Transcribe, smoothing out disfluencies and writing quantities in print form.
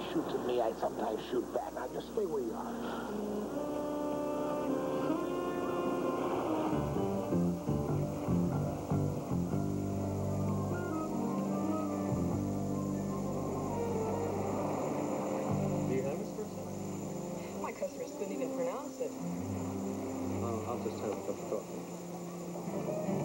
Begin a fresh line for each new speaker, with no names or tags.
shoots at me, I sometimes shoot back. Now just stay where you are.
My customers couldn't even pronounce it.
I'll just have a cup of coffee.